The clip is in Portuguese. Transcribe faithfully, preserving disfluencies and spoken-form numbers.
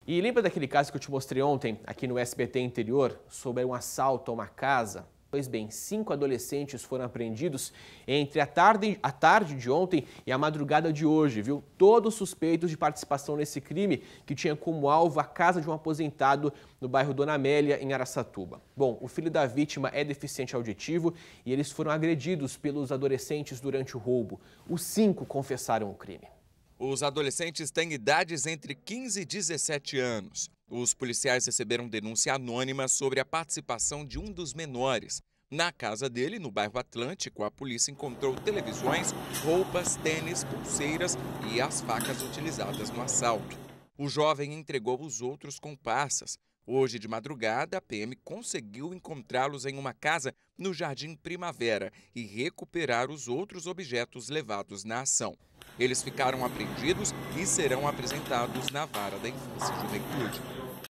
E lembra daquele caso que eu te mostrei ontem, aqui no S B T Interior, sobre um assalto a uma casa? Pois bem, cinco adolescentes foram apreendidos entre a tarde, a tarde de ontem e a madrugada de hoje, viu? Todos suspeitos de participação nesse crime, que tinha como alvo a casa de um aposentado no bairro Dona Amélia, em Araçatuba. Bom, o filho da vítima é deficiente auditivo e eles foram agredidos pelos adolescentes durante o roubo. Os cinco confessaram o crime. Os adolescentes têm idades entre quinze e dezessete anos. Os policiais receberam denúncia anônima sobre a participação de um dos menores. Na casa dele, no bairro Atlântico, a polícia encontrou televisões, roupas, tênis, pulseiras e as facas utilizadas no assalto. O jovem entregou os outros comparsas. Hoje de madrugada, a P M conseguiu encontrá-los em uma casa no Jardim Primavera e recuperar os outros objetos levados na ação. Eles ficaram apreendidos e serão apresentados na Vara da Infância e Juventude.